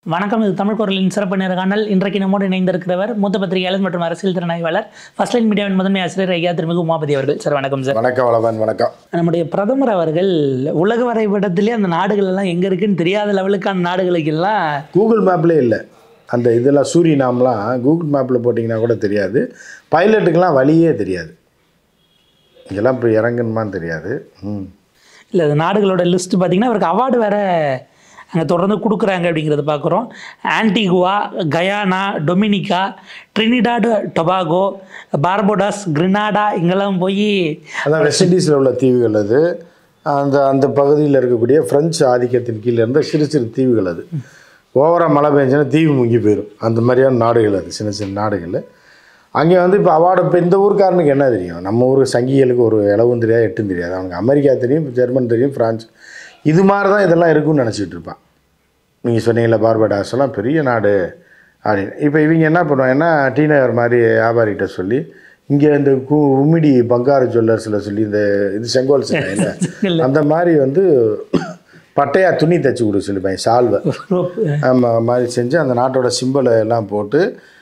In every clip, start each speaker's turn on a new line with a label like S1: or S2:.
S1: வணக்கம். இது தமிழ் குரலின் சிறப்பு நேர்காணல். இன்றைக்கு நம்மோடு இணைந்திருக்கிறவர் மூத்த பத்திரிகையாளர் மற்றும் அரசியல் திறனாய்வாளர் ஃபர்ஸ்ட் லைன் மீடியாவின் முதன்மை ஆசிரியர் ஐயா திருமிகு உமாபதி அவர்கள். சார் வணக்கம். சார்
S2: வணக்கம். வளவன் வணக்கம்.
S1: நம்முடைய பிரதமர் அவர்கள் உலக வரைபடத்திலே அந்த நாடுகள் எல்லாம் எங்கே இருக்குன்னு தெரியாத லெவலுக்கான நாடுகளுக்கெல்லாம்
S2: கூகுள் மேப்லேயே இல்லை. அந்த இதெல்லாம் சூரினாம்லாம் கூகுள் மேப்பில் போட்டிங்கன்னா கூட தெரியாது. பைலட்டுக்கெலாம் வழியே தெரியாது. இதெல்லாம் இப்போ இறங்கணுமான்னு தெரியாது.
S1: இல்லை, அது நாடுகளோட லிஸ்ட்டு பார்த்திங்கன்னா அவருக்கு அவார்டு வேறு அங்கே தொடர்ந்து கொடுக்குறாங்க அப்படிங்கிறத பார்க்குறோம். Antigua, Guyana, Dominica, Trinidad Tobago, Barbados, Grenada இங்கெல்லாம் போய்
S2: அதான் வெஸ்ட் இண்டீஸில் உள்ள தீவுகள். அது அந்த பகுதியில் இருக்கக்கூடிய ஃப்ரெஞ்சு ஆதிக்கத்தின் கீழே இருந்த சிறு சிறு தீவுகள். அது ஓவராக மழை பெஞ்சுன்னா தீவு முங்கி போயிடும். அந்த மாதிரியான நாடுகள் அது, சின்ன சின்ன நாடுகள். அங்கே வந்து இப்போ அவார்டு இப்போ இந்த ஊருக்காரனுக்கு என்ன தெரியும்? நம்ம ஊர் சங்கிகளுக்கு ஒரு இளவும் தெரியாது, எட்டும் தெரியாது. அவனுக்கு அமெரிக்கா தெரியும், ஜெர்மன் தெரியும், ஃப்ரான்ஸ். இது மாதிரி தான் இதெல்லாம் இருக்குன்னு நினச்சிக்கிட்டு இருப்பான். நீங்கள் சொன்னீங்களா பார்படாஸ் எல்லாம் பெரிய நாடு அப்படின்னு. இப்போ இவங்க என்ன பண்ணுவாங்கன்னா டி நகர் மாதிரி வியாபாரிகிட்ட சொல்லி இங்கே இந்த உமிடி பங்காரு ஜுவல்லர்ஸில் சொல்லி இந்த இது செங்கோல் இல்லை அந்த மாதிரி வந்து பட்டையாக துணி தைச்சி கொடுக்க சொல்லிப்பாங்க, சால்வை ஆமாம் மாதிரி செஞ்சு அந்த நாட்டோட சிம்பிளை எல்லாம் போட்டு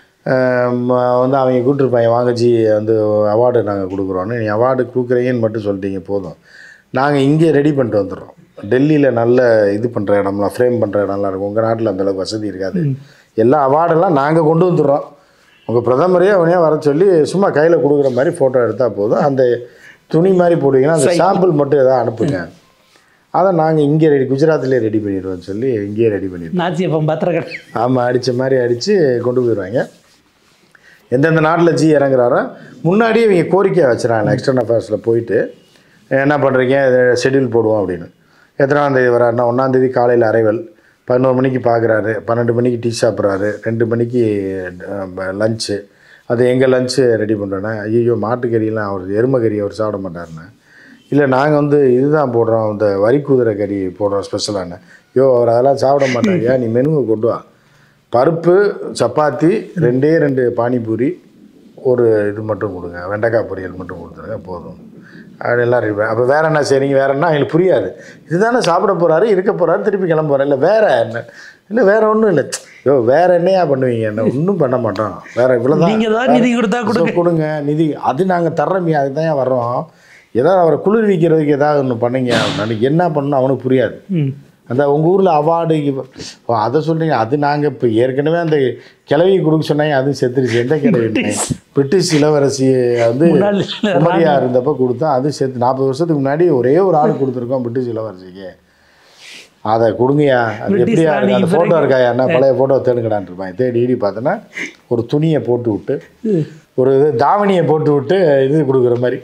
S2: வந்து அவங்க கூப்பிட்டுருப்பாங்க, வாங்கச்சி வந்து அவார்டு நாங்கள் கொடுக்குறோன்னு. நீ அவார்டு கொடுக்குறீங்கன்னு மட்டும் சொல்லிட்டீங்க போதும், நாங்கள் இங்கே ரெடி பண்ணிட்டு வந்துடுறோம். டெல்லியில் நல்ல இது பண்ணுற இடம்லாம், ஃப்ரேம் பண்ணுற இடம்லாம் இருக்கும். உங்கள் நாட்டில் அந்தளவுக்கு வசதி இருக்காது. எல்லா அவார்டெல்லாம் நாங்கள் கொண்டு வந்துடுறோம். உங்கள் பிரதமரே அவனே வர சொல்லி சும்மா கையில் கொடுக்குற மாதிரி ஃபோட்டோ எடுத்தால் போதும். அந்த துணி மாதிரி போடுவீங்கன்னா அந்த சாம்பிள் மட்டும் எதாவது அனுப்புங்க, அதை நாங்கள் இங்கே குஜராத்திலே ரெடி பண்ணிடுவோம்னு சொல்லி இங்கேயே ரெடி பண்ணிடுவோம். ஆமாம், அடித்த மாதிரி அடித்து கொண்டு போயிடுவாங்க. எந்தெந்த நாட்டில் ஜி இறங்குறாரோ முன்னாடியே இவங்க கோரிக்கையை வச்சுறாங்க. எக்ஸ்டர்னல் அஃபேர்ஸில் போயிட்டு என்ன பண்ணுறீங்க, ஷெட்யூல் போடுவோம் அப்படின்னு. எத்தனாந்தேதி வராருன்னா 1ஆந்தேதி காலையில் அரைவல், 11 மணிக்கு பார்க்குறாரு, 12 மணிக்கு டீ சாப்பிட்றாரு, 2 மணிக்கு லஞ்சு. அது எங்கள் லஞ்சு ரெடி பண்ணுறோன்னா, ஐயோ மாட்டுக்கறியெல்லாம் அவர் எருமை கறி அவர் சாப்பிட மாட்டாருண்ணே. இல்லை நாங்கள் வந்து இதுதான் போடுறோம், இந்த வரி குதிரை கறி போடுறோம் ஸ்பெஷலான. அவர் அதெல்லாம் சாப்பிட மாட்டார். நீ மெனுவை கொண்டு வா, பருப்பு, சப்பாத்தி, 2 பானிபூரி, ஒரு இது மட்டும் கொடுங்க, வெண்டைக்காய் பொரியல் மட்டும் கொடுத்துருங்க போதும் அப்படி எல்லாம் இருப்பேன். அப்போ வேறு என்ன செய்கிறீங்க, வேறு என்ன எங்களுக்கு புரியாது. இதுதானே சாப்பிட போகிறாரு, இருக்க போகிறாரு, திருப்பி கிளம்ப போகிறார். இல்லை வேறு என்ன, இல்லை வேறு ஒன்றும் இல்லை. வேறு என்னையா பண்ணுவீங்க, என்ன ஒன்றும் பண்ண மாட்டோம், வேறு இவ்வளோதான்
S1: நிதி கொடுத்தா
S2: கொடுங்க நிதி, அது நாங்கள் தர்றோமே, அதுதான் ஏன் வர்றோம். ஏதாவது அவரை குளிர்விக்கிறதுக்கு ஏதாவது ஒன்று பண்ணுங்க. அன்றைக்கி என்ன பண்ணணும் அவனுக்கு புரியாது. அந்த உங்கள் ஊரில் அவார்டு அதை சொல்கிறீங்க, அது நாங்கள் இப்போ ஏற்கனவே அந்த கிழவி கொடுக்க சொன்னாங்க, அதுவும் செத்துருச்சு. எந்த கிழவி? பிரிட்டிஷ் இளவரசி வந்து குமரியாக இருந்தப்போ கொடுத்தோம், அது செத்து 40 வருஷத்துக்கு முன்னாடி ஒரே ஒரு ஆள் கொடுத்துருக்கோம் பிரிட்டிஷ் இளவரசிக்கு. அதை கொடுங்கயா, அது எப்படியா இருக்கு, அந்த ஃபோட்டோ இருக்காயா, என்ன பழைய ஃபோட்டோ தேடுங்கடான் இருப்பாங்க. தேடி பார்த்தோன்னா ஒரு துணியை போட்டு விட்டு, ஒரு தாவணியை போட்டு விட்டு இது கொடுக்குற மாதிரி.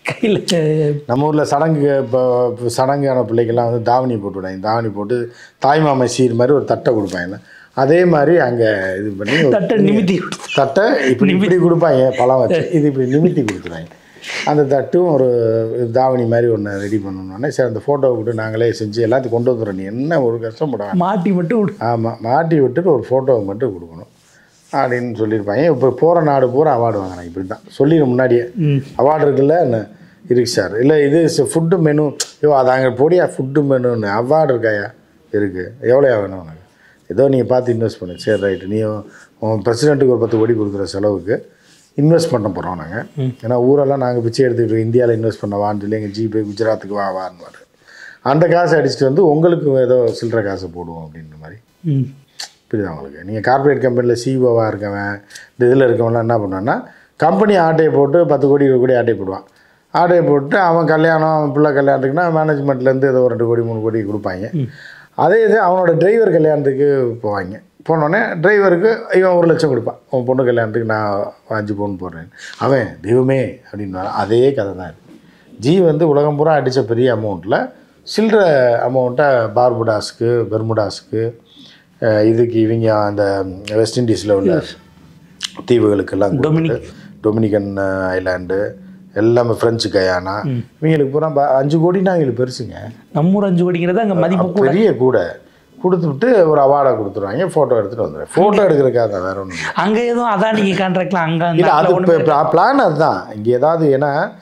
S2: நம்ம ஊரில் சடங்கு இப்போ சடங்கான பிள்ளைக்கெல்லாம் வந்து தாவணி போட்டு விடாங்க. தாவணி போட்டு தாய்மாமை சீர் மாதிரி ஒரு தட்டை கொடுப்பாங்க. அதே மாதிரி அங்கே இது பண்ணி தட்டை இப்படி கொடுப்பாங்க, பழம் வச்சு இது இப்படி நிமித்தி கொடுத்துருவாங்க. அந்த தட்டும் ஒரு தாவணி மாதிரி ஒன்று ரெடி பண்ணணுன்னே சரி அந்த ஃபோட்டோவை விட்டு நாங்களே செஞ்சு எல்லாத்தையும் கொண்டு வந்துடுறோம். நீ என்ன ஒரு கஷ்டப்பட
S1: மாட்டி மட்டும்.
S2: ஆமாம், மாட்டி விட்டுட்டு ஒரு ஃபோட்டோவை மட்டும் கொடுக்கணும் அப்படின்னு சொல்லியிருப்பாங்க. இப்போ போகிற நாடு பூரா அவார்டு வாங்கினாங்க. இப்படி தான் சொல்லிடு முன்னாடியே அவார்டு இருக்குல்ல என்ன இருக்கு சார். இல்லை இது ஃபுட்டு மெனு, அது அங்கே போடியா ஃபுட்டு மெனுன்னு அவார்டு இருக்காயா, இருக்குது, எவ்வளோயா வேணும் உனக்கு, ஏதோ நீங்கள் பார்த்து இன்வெஸ்ட் பண்ணு. சரி ரைட்டு, நீ உன் பிரசிடெண்ட்டுக்கு ஒரு 10 கோடி கொடுக்குற செலவுக்கு இன்வெஸ்ட் பண்ண போகிறோம் நாங்கள். ஏன்னா ஊரெல்லாம் நாங்கள் பிச்சை எடுத்துக்கிட்டு இந்தியாவில் இன்வெஸ்ட் பண்ண வான்னு சொல்லி எங்கள் ஜிபே குஜராத்துக்கு வான்னு அந்த காசை அடிச்சுட்டு வந்து உங்களுக்கு ஏதோ சில்லற காசை போடுவோம் அப்படின்ற மாதிரி. புரியுது உங்களுக்கு? நீங்கள் கார்பரேட் கம்பெனியில் சிஓவாக இருக்கவன் இந்த இதில் இருக்கவன்லாம் என்ன பண்ணுவான்னா கம்பெனி ஆட்டையை போட்டு 10 கோடி 20 கோடி ஆட்டையை போடுவான். ஆட்டையை போட்டு அவன் கல்யாணம், அவன் பிள்ளை கல்யாணத்துக்குன்னா மேனேஜ்மெண்ட்லேருந்து ஏதோ 2 கோடி 3 கோடி கொடுப்பாங்க. அதே இது அவனோட டிரைவர் கல்யாணத்துக்கு போவாங்க. போனோடனே டிரைவருக்கு இவன் 1 லட்சம் கொடுப்பான். அவன் பொண்ணு கல்யாணத்துக்கு நான் 5 பவுன் போடுறேன், அவன் தெய்வமே அப்படின்னா அதே கதை தான் இருக்குது. ஜி வந்து உலகம் பூரா அடித்த பெரிய அமௌண்ட்டில் சில்லற அமௌண்ட்டை பார்புடாஸ்க்கு, பெர்முடாஸ்க்கு, இதுக்கு இவங்க அந்த வெஸ்ட் இண்டீஸில் உள்ள தீவுகளுக்கெல்லாம் டொமினிகன் ஐலாண்டு எல்லாமே ஃப்ரெஞ்சு கயானா இவங்களுக்கு பூரா 5 கோடினா எங்களுக்கு பெருசுங்க.
S1: நம்ம ஊர் 5 கோடிங்கிறது அங்கே மதிப்பு
S2: பெரிய கூட கொடுத்துட்டு ஒரு அவார்டை கொடுத்துருவாங்க. ஃபோட்டோ எடுத்துகிட்டு வந்துடுவேன். ஃபோட்டோ எடுக்கிறதுக்காக தான், வேறு ஒன்றும்
S1: அங்கே எதுவும் அதான் நீங்கள் கான்ட்ராக்ட்லாம் அங்கே
S2: இல்லை. அது பிளான் அதுதான். இங்கே ஏதாவது ஏன்னா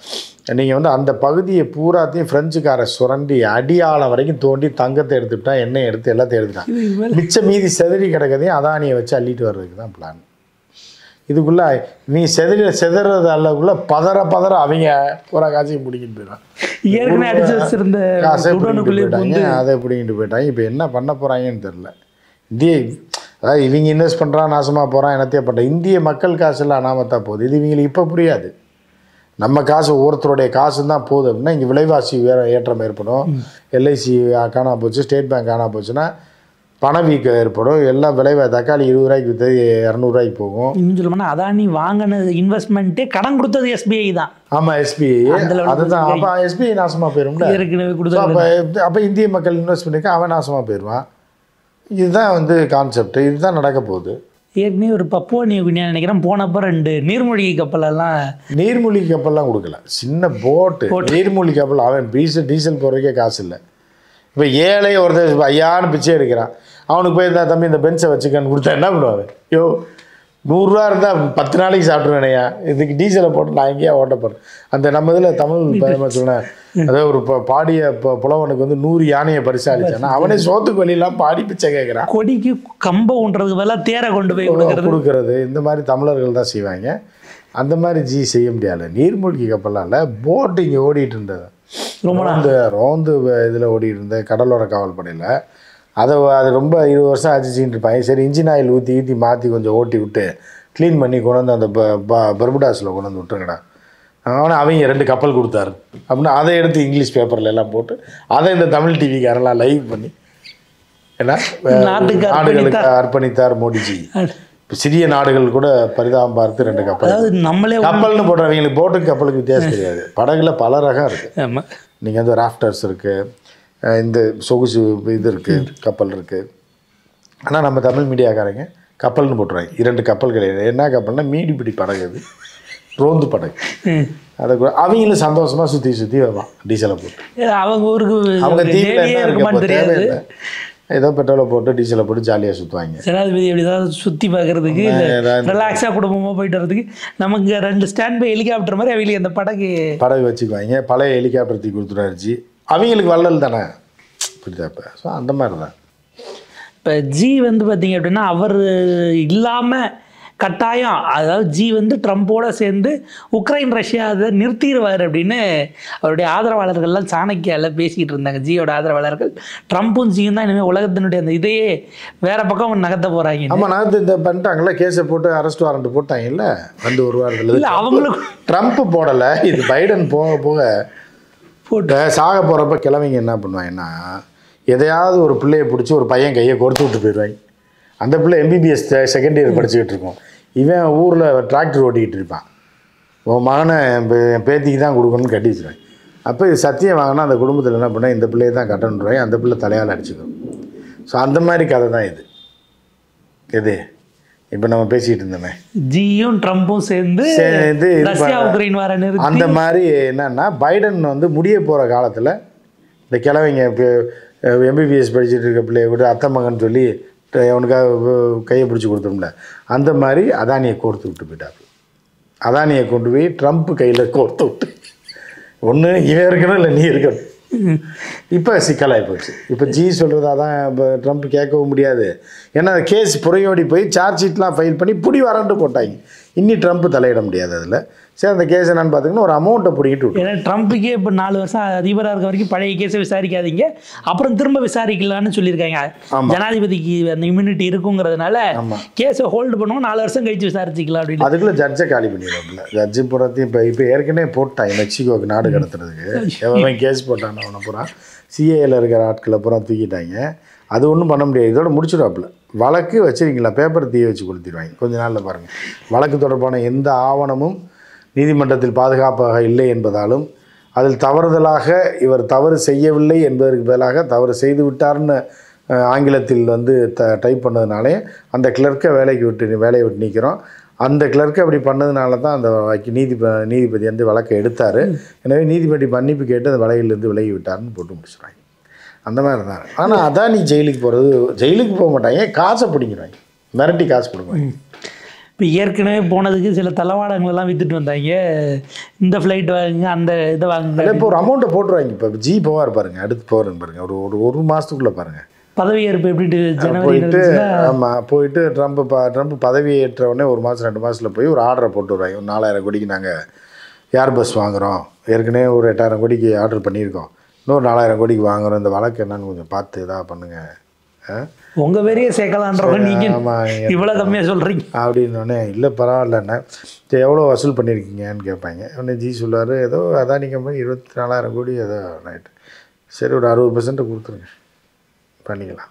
S2: நீங்கள் வந்து அந்த பகுதியை பூராத்தையும் ஃப்ரெஞ்சுக்கார சுரண்டி அடியாளம் வரைக்கும் தோண்டி தங்கத்தை எடுத்துட்டா, எண்ணெய் எடுத்து எல்லாத்தையும் எடுத்துட்டான். மிச்சம் மீதி செதறி கிடக்கிறதையும் அதானியை வச்சு அள்ளிட்டு வர்றதுக்கு தான் பிளான். இதுக்குள்ளே நீ செதறது அல்லக்குள்ளே பதற அவங்க பூரா காசையும் பிடிக்கிட்டு போயிடுவான்.
S1: ஏற்கனவே அடிச்சு வச்சிருந்த
S2: காசை பிடிக்கிட்டு போயிட்டாங்க, அதை பிடிக்கிட்டு போயிட்டாங்க. இப்போ என்ன பண்ண போகிறாங்கன்னு தெரில. அதாவது இவங்க இன்வெஸ்ட் பண்ணுறான், நாசமாக போகிறான், என்னத்தையே பண்ணுறான். இந்திய மக்கள் காசுலாம் அனாமத்தான் போகுது. இது இவங்களுக்கு இப்போ புரியாது. நம்ம காசு ஒவ்வொருத்தருடைய காசு தான் போகுது அப்படின்னா இங்கே விலைவாசி ஏற்றம் ஏற்படும். எல்ஐசி காணா போச்சு, ஸ்டேட் பேங்க் காணா போச்சுன்னா பணவீக்கம் ஏற்படும். எல்லாம் தக்காளி 20 ரூபாய்க்கு விற்று 200 ரூபாய்க்கு போகும்.
S1: இன்னும் சொல்லணும்னா அதானி வாங்கினது இன்வெஸ்ட்மெண்ட்டே கடன் கொடுத்தது SBI தான்.
S2: ஆமாம், SBI அதுதான். அப்போ SBI நாசமாக போயிடும்ல. அப்போ இந்திய மக்கள் இன்வெஸ்ட் பண்ணிக்க அவன் நாசமாக போயிடுவான். இதுதான் வந்து கான்செப்ட். இதுதான் நடக்க போகுது.
S1: ஏற்கனவே ஒரு பப்புவா நியூ கினியா நினைக்கிறேன் போனப்போ 2 நீர்மூழ்கி கப்பலெல்லாம்
S2: நீர்மூழ்கி கப்பல்லாம் கொடுக்கல, சின்ன போட்டு நீர்மூழ்கி கப்பல். அவன் டீசல் போடுறதுக்கே காசு இல்லை. இப்போ ஏழை ஒருத்தர் ஐயான்னு பிச்சை எடுக்கிறான். அவனுக்கு போய் இருந்தால் தம்பி இந்த பென்ஸை வச்சுக்கன்னு கொடுத்தா என்ன பண்ணுவாங்க? 100 ரூபா இருந்தால் 10 நாளைக்கு சாப்பிட்ருவேனையா, இதுக்கு டீசலை போட்டு நான் எங்கேயா ஓட்ட போகிறேன். அந்த நம்ம இதில் தமிழ் பயமாக சொன்னேன், அதாவது ஒரு பாடிய புலவனுக்கு வந்து 100 யானையை பரிசாலிச்சானா அவனே சோத்துக்கு வழியெல்லாம் பாடி பிச்சை கேட்குறான்.
S1: கொடிக்கு கம்பம் ஊன்றதுக்கு பதிலாக தேரை கொண்டு போய்
S2: கொடுக்கறது இந்த மாதிரி தமிழர்கள் தான் செய்வாங்க. அந்த மாதிரி செய்ய முடியாது. நீர்மூழ்கி கப்பல்லாம் இல்லை, போட்டு இங்கே ஓடிட்டு இருந்தது. ரோந்து இதில் ஓடிட்டு இருந்த கடலோர காவல் படையில் அது ரொம்ப 20 வருஷம் ஆச்சுச்சின்னு இருப்பாங்க. சரி, இன்ஜின் ஆயில் ஊற்றி மாற்றி கொஞ்சம் ஓட்டி விட்டு க்ளீன் பண்ணி கொண்டு வந்து அந்த பர்புடாஸில் கொண்டு வந்து விட்டுருங்கடா. ஆனால் அவங்க 2 கப்பல் கொடுத்தாரு அப்படின்னா அதை எடுத்து இங்கிலீஷ் பேப்பரில் எல்லாம் போட்டு அதை இந்த தமிழ் டிவிக்காரெல்லாம் லைவ் பண்ணி ஏன்னா நாடுகளுக்கு அர்ப்பணித்தார் மோடிஜி. இப்போ சிறிய நாடுகள் கூட பரிதாபம் பார்த்து 2 கப்பல்.
S1: நம்மளே
S2: கப்பல்னு போடுறவங்களுக்கு போட்டுக்கு கப்பலுக்கு வித்தியாசம் தெரியாது. படகுல பல ரகம் இருக்குது. நீங்கள் வந்து ராஃப்டர்ஸ் இருக்குது, இந்த சொகுசு இது இருக்குது, கப்பல் இருக்குது. ஆனால் நம்ம தமிழ் மீடியாக்காரங்க கப்பல்னு போட்டுருவாங்க. 2 கப்பல் கிடையாது. என்ன கப்பல்னா மீடிபிடி படகு, அது ரோந்து படகு. அதை கூட அவங்களும் சந்தோஷமாக சுற்றி வருவான் டீசலை போட்டு.
S1: அவங்க ஊருக்கு
S2: அவங்க தீவில் என்ன இருக்கு தேவையில்லை, ஏதோ பெட்ரோலை போட்டு டீசலை போட்டு ஜாலியாக சுற்றுவாங்க.
S1: ஜனாதிபதி அப்படி ஏதாவது சுற்றி பார்க்குறதுக்கு ரிலாக்ஸாக குடும்பமாக போயிட்டு வரதுக்கு நமக்கு 2 ஸ்டாண்ட் பை ஹெலிகாப்டர் மாதிரி அவங்களுக்கு அந்த படகு
S2: வச்சுக்குவாங்க. பழைய ஹெலிகாப்டர் தூக்கி கொடுத்துருச்சு. அவங்களுக்கு வள்ளல் தானே, புரியுதா? இப்போ ஸோ அந்த மாதிரி தான்.
S1: இப்போ ஜி வந்து பார்த்தீங்க அப்படின்னா அவர் இல்லாமல் கட்டாயம், அதாவது ஜி வந்து ட்ரம்ப்போடு சேர்ந்து உக்ரைன் ரஷ்யா அதை நிறுத்திடுவார் அப்படின்னு அவருடைய ஆதரவாளர்கள்லாம் சாணக்கியாவில் பேசிக்கிட்டு இருந்தாங்க. ஜியோட ஆதரவாளர்கள் ட்ரம்ப்பும் ஜியும் தான் இனிமேல் உலகத்தினுடைய அந்த இதையே வேறு பக்கம் நகர்த்த போகிறாங்க.
S2: ஆமாம், நகர்த்து இந்த பண்ணிட்டாங்களே, கேஸை போட்டு அரெஸ்ட் வாரண்ட் போட்டாங்கல்ல வந்து ஒரு வாரத்தில்.
S1: இல்லை, அவங்களுக்கு
S2: ட்ரம்ப் போடலை, இது பைடன் போக போட்டு சாக போகிறப்ப கிழமைங்க என்ன பண்ணுவாங்கன்னா, எதையாவது ஒரு பிள்ளையை பிடிச்சி ஒரு பையன் கையை கொடுத்து விட்டு போயிடுவாங்க. அந்த பிள்ளை MBBS செகண்ட் இயர் படிச்சுக்கிட்டு இருக்கோம். இவன் ஊரில் டிராக்டர் ஓட்டிக்கிட்டு இருப்பான். உன் மகனை என் பேத்திக்கு தான் கொடுக்கணும்னு கட்டி வச்சுருவாங்க. அப்போ இது சத்தியம் வாங்கினா அந்த குடும்பத்தில் என்ன பண்ணால் இந்த பிள்ளையை தான் கட்டணுன்றாங்க. அந்த பிள்ளை தலையால் அடிச்சுக்கணும். ஸோ அந்த மாதிரி கதை தான் இது. எது இப்போ நம்ம பேசிகிட்டு இருந்தோமே,
S1: ஜியும் ட்ரம்ப்பும் சேர்ந்து
S2: அந்த மாதிரி என்னன்னா, பைடன் வந்து முடிய போகிற காலத்தில் இந்த கிழவைங்க MBBS படிச்சுட்டு இருக்க பிள்ளைய கூட அத்தை மகன் சொல்லி அவனுக்காக கையை பிடிச்சி கொடுத்தோம்ல, அந்த மாதிரி அதானியை கோர்த்து விட்டு போயிட்டார். அதானியை கொண்டு போய் ட்ரம்ப் கையில் கோர்த்து விட்டு, ஒன்று இவன் இருக்கணும் இல்லை நீ இருக்கணும். இப்போ சிக்கலாகி போச்சு. இப்போ ஜி சொல்கிறதா தான் இப்போ ட்ரம்ப் கேட்கவும் முடியாது. ஏன்னா கேஸ் புறையோடி போய் சார்ஜ் ஷீட்லாம் ஃபைல் பண்ணி புடி வரன்ட்டு போட்டாங்க. இன்னி ட்ரம்ப் தலையிட முடியாது அதில். சரி, அந்த கேஸ் என்னன்னு பார்த்தீங்கன்னா ஒரு அமௌண்ட்டை பிடிக்கிட்டு விட்டு,
S1: ஏன்னா ட்ரம்ப்புக்கே இப்போ 4 வருஷம் அதிபராக இருக்க வரைக்கும் பழைய கேஸை விசாரிக்காதீங்க, அப்புறம் திரும்ப விசாரிக்கலான்னு சொல்லியிருக்காங்க. ஜனாதிபதிக்கு அந்த இம்யூனிட்டி இருக்குங்கிறதுனால கேஸை ஹோல்டு பண்ணுவோம், 4 வருஷம் கழிச்சு விசாரிச்சிக்கலாம் அப்படின்னு.
S2: அதுக்குள்ளே ஜட்ஜை காலி பண்ணிடுவாப்புல. ஜட்ஜு போகிறதையும் இப்போ ஏற்கனவே போட்டாங்க மெக்சிகோவுக்கு நாடு கடத்துறதுக்கு. எவன் கேஸ் போட்டான் அவனை பூரா சிஏயில் இருக்கிற ஆட்களை பூரா தூக்கிட்டாங்க. அது ஒன்றும் பண்ண முடியாது, இதோட முடிச்சுடுவாப்புல. வழக்கு வச்சுருக்கீங்களா, பேப்பர் தீய வச்சு கொடுத்துருவாங்க. கொஞ்ச நாளில் பாருங்கள். வழக்கு தொடர்பான எந்த ஆவணமும் நீதிமன்றத்தில் பாதுகாப்பாக இல்லை என்பதாலும், அதில் தவறுதலாக இவர் தவறு செய்யவில்லை என்பதற்கு பதிலாக தவறு செய்து விட்டார்னு ஆங்கிலத்தில் வந்து டைப் பண்ணதுனாலே அந்த கிளர்க்கை வேலையை விட்டு நிற்கிறோம். அந்த கிளர்க்கை அப்படி பண்ணதுனால தான் அந்த நீதிபதி வந்து வழக்கை எடுத்தார். எனவே நீதிபதி மன்னிப்பு கேட்டு அந்த வழக்கிலிருந்து விலகி விட்டார்னு போட்டு முடிச்சுடுவாங்க. அந்த மாதிரி தான். ஆனால் அதான் நீ ஜெயிலுக்கு போகிறது, ஜெயிலுக்கு போக மாட்டாங்க, காசை பிடிங்கிறாங்க, மிரட்டி காசு கொடுப்பாங்க.
S1: இப்போ ஏற்கனவே போனதுக்கு சில தளவாடங்களெல்லாம் விற்றுட்டு வந்தாங்க, இந்த ஃப்ளைட் வாங்குங்க அந்த இதை வாங்குங்க.
S2: இப்போ ஒரு அமௌண்ட்டை போட்டுருவாங்க. இப்போ ஜி போவார் பாருங்க, அடுத்து போகிறேன்னு பாருங்க, ஒரு மாதத்துக்குள்ளே பாருங்க
S1: பதவியேற்பு எப்படி ஜனவரி
S2: போயிட்டு. ஆமாம், போயிட்டு ட்ரம்ப் பதவி ஏற்ற உடனே 1 மாதம் 2 மாதத்தில் போய் ஒரு ஆர்டரை போட்டு வருவாங்க. ஒரு 4000 கோடிக்கு நாங்கள் ஏர்பஸ் வாங்குகிறோம், ஏற்கனவே ஒரு 8000 கோடிக்கு ஆர்டர் பண்ணியிருக்கோம், இன்னொரு 4000 கோடிக்கு வாங்குகிறோம், இந்த வழக்கு என்னன்னு கொஞ்சம் பார்த்து இதாக பண்ணுங்கள்,
S1: உங்கள் பேரையே சேர்க்கலான்றவங்க நீங்கள் இவ்வளோ கம்மியாக சொல்கிறீங்க
S2: அப்படின்னோடனே. இல்லை பரவாயில்லண்ணே, சரி எவ்வளோ வசூல் பண்ணியிருக்கீங்கன்னு கேட்பாங்க. உடனே ஜி சொல்லுவார், ஏதோ அதான் நீங்கள் 24,000 கோடி ஏதோ ரைட்டு, சரி ஒரு 60% கொடுத்துருங்க பண்ணிக்கலாம்,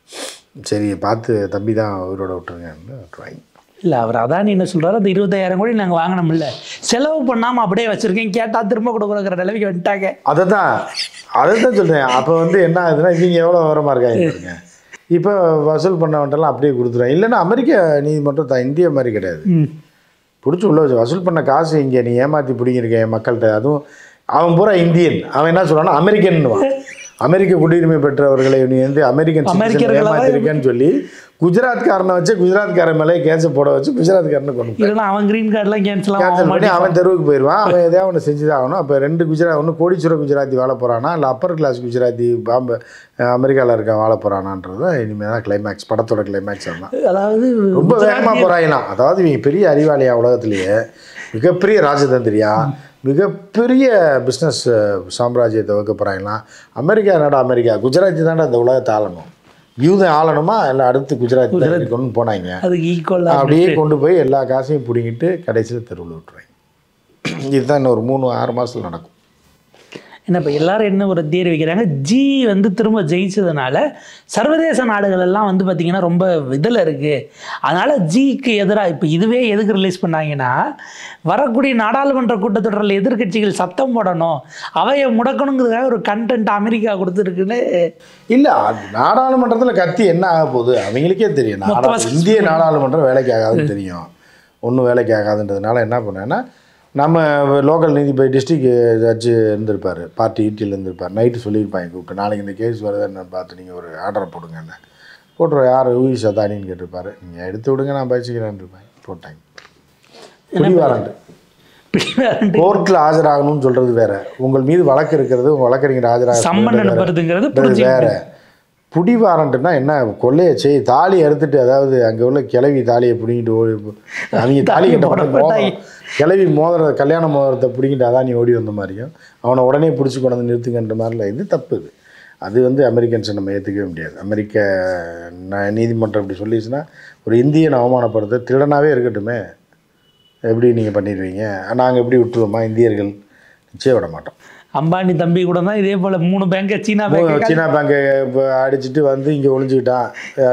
S2: சரி பார்த்து தம்பி தான் உயிரோட விட்டுருங்கன்னு விட்டுருவாங்க.
S1: இல்லை அவர் அதானி என்ன சொல்கிறாரு, அந்த 25,000 கோடி நாங்கள் வாங்கினோம்ல, செலவு பண்ணாமல் அப்படியே வச்சுருக்கேன், கேட்டால் திரும்ப கொடுக்குற நிலைமைக்கு வந்துட்டாங்க.
S2: அதை தான் சொல்கிறேன். அப்போ என்ன ஆகுதுன்னா, இவங்க எவ்வளோ விவரமாக இருக்காங்க, இப்போ வசூல் பண்ணவன்ட்டெல்லாம் அப்படியே கொடுத்துருவாங்க. இல்லைன்னா அமெரிக்க நீதிமன்றம் தான், இந்திய மாதிரி கிடையாது, பிடிச்சி உள்ள வச்சு வசூல் பண்ண காசு இங்கே நீ ஏமாற்றி பிடிங்கிருக்கேன் என் மக்கள்கிட்ட. அதுவும் அவன் பூரா இந்தியன், அவன் என்ன சொல்கிறான்னா அமெரிக்கன்னுவான். அமெரிக்க குடியுரிமை பெற்றவர்களை நீ அமெரிக்கன் ஏமாத்திருக்கேன்னு சொல்லி குஜராத்காரனை வச்சு குஜராத்காரன் மேலே கேஸை போட வச்சு குஜராத்காரனை கொண்டு
S1: அவன் கிரீன் கார்டெலாம் கேன்சல்
S2: பண்ணி அவன் தெருவுக்கு போயிடுவான். அவன் எதாவது ஒன்று செஞ்சு தான் ஆகணும். அப்போ 2 ஒன்று கோடீஸ்வர குஜராத்தி வாழ போகிறானா, இல்லை அப்பர் கிளாஸ் குஜராத்தி அமெரிக்காவில் இருக்க வாழ போகிறானான்றது இனிமேல் தான் கிளைமேக்ஸ், படத்தோட கிளைமேக்ஸ். தான்
S1: அதாவது
S2: ரொம்ப வேகமாக போகிறாங்களாம். அதாவது இவங்க பெரிய அறிவாளியா, உலகத்திலேயே மிகப்பெரிய ராஜதந்திரியா, மிகப்பெரிய பிஸ்னஸ் சாம்ராஜ்யத்தை வைக்க போகிறாங்களாம். அமெரிக்கா குஜராத்தி தானே அந்த உலகத்தை ஆளணும், யூதன் ஆளணுமா இல்லை அடுத்து குஜராத் கொண்டு போனாங்க.
S1: அதுக்கு ஈக்குவலாக
S2: அப்படியே கொண்டு போய் எல்லா காசையும் பிடிங்கிட்டு கடைசியில் தெருவில் விட்டுருவாங்க. இதுதான் இன்னும் ஒரு 3-6 மாதத்தில் நடக்கும்.
S1: ஏன்னா இப்போ எல்லாரும் என்ன ஒரு தியரி வைக்கிறாங்க, ஜி திரும்ப ஜெயிச்சதுனால சர்வதேச நாடுகள் எல்லாம் பார்த்திங்கன்னா ரொம்ப இதில் இருக்குது, அதனால் ஜிக்கு எதிராக இப்போ இதுவே எதுக்கு ரிலீஸ் பண்ணாங்கன்னா, வரக்கூடிய நாடாளுமன்ற கூட்டத்தொடரில் எதிர்கட்சிகள் சத்தம் போடணும், அவையை முடக்கணுங்கிறதுக்காக ஒரு கண்டென்ட் அமெரிக்கா கொடுத்துருக்குன்னு. இல்லை,
S2: அது நாடாளுமன்றத்தில் கத்தி என்ன ஆக போகுது அவங்களுக்கே தெரியும். இந்திய நாடாளுமன்றம் வேலைக்கு ஆகாதுன்னு தெரியும், ஒன்றும் வேலைக்கு ஆகாதுன்றதுனால என்ன பண்ணேன்னா, நம்ம லோக்கல் நீதிபதி டிஸ்ட்ரிக்ட் ஜட்ஜு இருந்திருப்பார், பார்ட்டி ஈட்டியில் இருந்திருப்பார், நைட்டு சொல்லியிருப்பாங்க கூப்பிட்டு, நாளைக்கு இந்த கேஸ் வருதுன்னு பார்த்து நீங்கள் ஒரு ஆர்டரை போடுங்கன்னு போட்டுருவோம். யார் யூஇ சதானின்னு கேட்டிருப்பாரு, நீங்கள் எடுத்து விடுங்க நான் பயிற்சிக்கிறேன் இருப்பேன், போட்டாங்க. பிடிவாரண்டு கோர்ட்டில் ஆஜராகணும்னு சொல்கிறது வேற, உங்கள் மீது வழக்கு இருக்கிறது, உங்கள் வழக்கறிஞர் ஆஜராகிறது வேற. புடி வாரண்ட்டுனா என்ன, கொள்ளையை செய் தாலி அறுத்துட்டு, அதாவது அங்கே உள்ள கிளவி தாலியை பிடிங்கிட்டு ஓடி, அவங்க தாலி கட்ட கிளவி கல்யாண மோதிரத்தை பிடிங்கிட்டு அதான் நீ ஓடி வந்த மாதிரியும், அவனை உடனே பிடிச்சி கொண்டு வந்து நிறுத்துங்கன்ற மாதிரில இது தப்பு. அது அமெரிக்கன்ஸை நம்ம ஏற்றுக்கவே முடியாது. அமெரிக்க நீதிமன்றம் இப்படி சொல்லிடுச்சுன்னா, ஒரு இந்தியன் அவமானப்படுத்த திருடனாகவே இருக்கட்டுமே, எப்படி நீங்கள் பண்ணிடுவீங்க, நாங்கள் எப்படி விட்டுருவோமா, இந்தியர்கள் நிச்சயம் விட மாட்டோம்.
S1: அம்பானி தம்பி கூட தான் இதே போல் 3 பேங்கை சீனா
S2: பேங்கை அடிச்சுட்டு இங்கே ஒளிஞ்சுக்கிட்டான்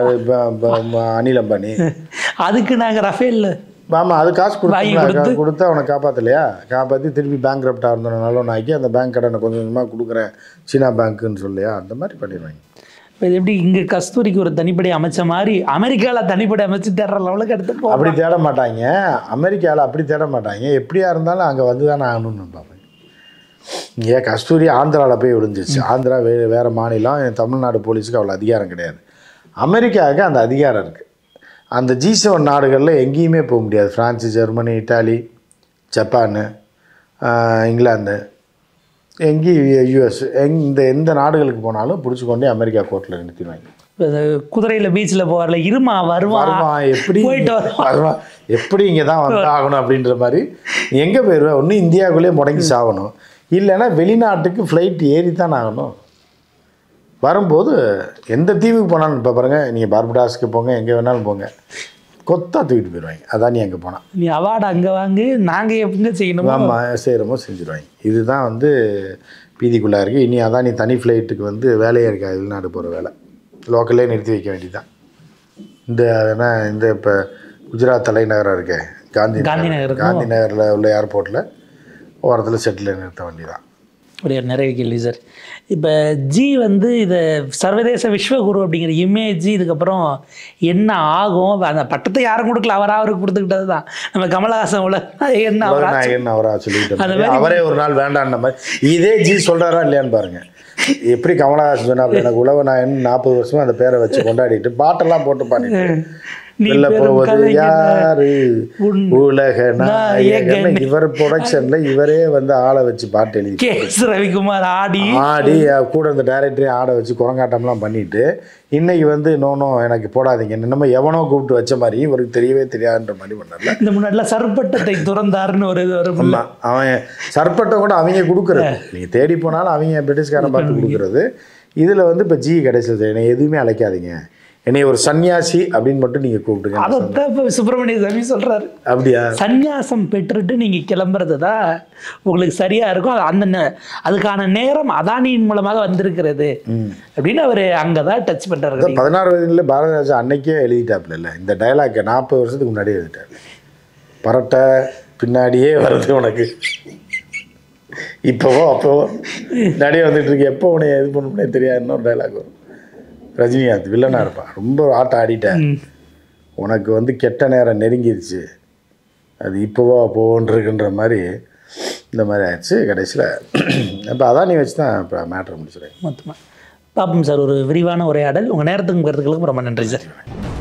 S2: அனில் அம்பானி.
S1: அதுக்கு நாங்கள் ரஃபேல்
S2: ஆமாம், அது காசு கொடுத்து அவனை காப்பாற்றலையா, காப்பாற்றி திருப்பி பேங்க் ரப்டாக இருந்தனாலும் ஆக்கி அந்த பேங்க் கடனை கொஞ்சம் கொஞ்சமாக கொடுக்குறேன் சீனா பேங்க்குன்னு சொல்லியா, அந்த மாதிரி பண்ணிடுவாங்க.
S1: இப்போ இது எப்படி இங்கே கஸ்தூரிக்கு ஒரு தனிப்படை அமைச்ச மாதிரி அமெரிக்காவில் தனிப்படை அமைச்சு தேடுற லெவலுக்கு எடுத்து
S2: அப்படி தேட மாட்டாங்க. அமெரிக்காவில் அப்படி தேட மாட்டாங்க. எப்படியா இருந்தாலும் அங்கே வந்து தானே ஆகணும்னு பார்ப்பேன். இங்கே கஸ்தூரி ஆந்திராவில் போய் விழுந்துச்சு. ஆந்திரா வேறு மாநிலம், தமிழ்நாடு போலீஸுக்கு அவ்வளோ அதிகாரம் கிடையாது. அமெரிக்காவுக்கு அந்த அதிகாரம் இருக்குது. அந்த G7 நாடுகளில் எங்கேயுமே போக முடியாது. France, Germany, Italy, Japan, England, எங்கேயும் யூஎஸ், எந்த நாடுகளுக்கு போனாலும் பிடிச்சி கொண்டே அமெரிக்கா கோர்ட்டில் நிறுத்திடுவாங்க.
S1: குதிரையில் பீச்சில் போவார்ல, இருமா வருவான்
S2: எப்படி வருவான், எப்படி இங்கே தான் வந்து ஆகணும் அப்படின்ற மாதிரி எங்கே போயிடுவேன். ஒன்று இந்தியாவுக்குள்ளேயே முடங்கி சாகணும், இல்லைன்னா வெளிநாட்டுக்கு ஃப்ளைட் ஏறி தான் ஆகணும். வரும்போது எந்த தீவுக்கு போனாலும் இப்போ பாருங்கள், நீங்கள் பார்படாஸ்க்கு போங்க, எங்கே வேணாலும் போங்க, கொத்தா தூக்கிட்டு போயிடுவாங்க. அதான் நீ அங்கே போனால்
S1: நீ அவார்டு அங்கே வாங்கி நாங்கள் எப்படிங்க செய்யணும்,
S2: ஆமாம் செய்கிறமோ செஞ்சுருவாங்க. இதுதான் பீதிக்குள்ளே இருக்குது. இனி அதான் நீ தனி ஃப்ளைட்டுக்கு வேலையே இருக்காது, வெளிநாடு போகிற வேலை லோக்கல்லே நிறுத்தி வைக்க வேண்டியதுதான். இந்த இப்போ குஜராத் தலைநகரம் இருக்கே காந்தி நகரில் உள்ள ஏர்போர்ட்டில் ஓரத்தில் செட்டில் நிறுத்த வேண்டியதான்.
S1: ஒரு நிறைய கேள்வி சார். இப்போ ஜி இதை சர்வதேச விஸ்வகுரு அப்படிங்கிற இமேஜ் இதுக்கப்புறம் என்ன ஆகும்? அந்த பட்டத்தை யாரும் கொடுக்கல, அவருக்கு கொடுத்துக்கிட்டது தான். நம்ம கமலஹாசன் என்ன
S2: அவராக சொல்லிக்கிட்டு அவரே ஒரு நாள் வேண்டான்ற மாதிரி இதே ஜி சொல்கிறாரா இல்லையான்னு பாருங்கள். எப்படி கமலஹாசன் சொன்னா, எனக்கு உழவநாயன் 40 வருஷமாக அந்த பேரை வச்சு கொண்டாடிட்டு பாட்டெல்லாம் போட்டு பாடிட்டு
S1: நீ
S2: வெல்ல
S1: பெரும்
S2: போவது
S1: கலைஞன்.
S2: யாரு
S1: உன்
S2: உலக நாயகன்.
S1: நாயகன்.
S2: இவர் ப்ரொடக்ஷன்ல இவரே வந்து ஆளை வச்சு பாட்டு எழுதி
S1: கேஎஸ் ரவிக்குமார் ஆடி
S2: ஆடி கூட இந்த டைரக்டரே ஆட வச்சு குரங்காட்டம்லாம் பண்ணிட்டு இன்னைக்கு வந்து நோ எனக்கு போடாதீங்க நம்ம எவனோ கூப்பிட்டு வச்ச மாதிரி இவருக்கு தெரியவே தெரியாதுன்ற மாதிரி பண்ணல.
S1: இந்த முன்னாடிலாம் சர்பட்டத்தை துறந்தாருன்னு ஒரு இது வரும்.
S2: ஆமா, அவன் சர்பட்டம் கூட அவங்க கொடுக்குறது, நீங்க தேடி போனாலும் அவங்க பிரிட்டிஷ்காரன் பார்த்து கொடுக்குறது. இதுல வந்து இப்போ ஜி கிடைச்சது, என்னை எதுவுமே அழைக்காதீங்க, என்னை ஒரு சன்னியாசி அப்படின்னு மட்டும் நீங்க கூப்பிடுங்க.
S1: அதைத்தான் இப்போ சுப்பிரமணிய சாமி சொல்றாரு.
S2: அப்படியா?
S1: சந்நியாசம் பெற்றுட்டு நீங்க கிளம்புறது தான் உங்களுக்கு சரியா இருக்கும். அதுக்கான நேரம் அதானியின் மூலமாக வந்திருக்கிறது அப்படின்னு அவர் அங்கதான் டச் பண்றாரு.
S2: 16 வயதுல பாரதிராஜா அன்னைக்கே எழுதிட்டாப்புல இல்லை இந்த டைலாக் 40 வருஷத்துக்கு முன்னாடியே எழுதிட்டாரு. பரட்டை பின்னாடியே வருது உனக்கு, இப்போவோ அப்போவோ நிறைய வந்துட்டு இருக்கு, எப்போ உன்னை இது பண்ணணும்னே தெரியாது. இன்னொரு டைலாக் வரும், ரஜினிகாந்த் வில்லனாக இருப்பான், ரொம்ப ஆட்டம் ஆடிட்டேன், உனக்கு வந்து கெட்ட நேரம் நெருங்கிருச்சு, அது இப்போவோ அப்போவோன்றிருக்குன்ற மாதிரி இந்த மாதிரி ஆயிடுச்சு. கடைசியில் இப்போ அதான் நீ வச்சு தான் இப்போ மேட்ரு முடிச்சுறேன்.
S1: மொத்தமாக பார்ப்போம் சார். ஒரு விரிவான உரையாடல். உங்கள் நேரத்துக்கும் கருத்துக்களுக்கும் ரொம்ப நன்றி சார்.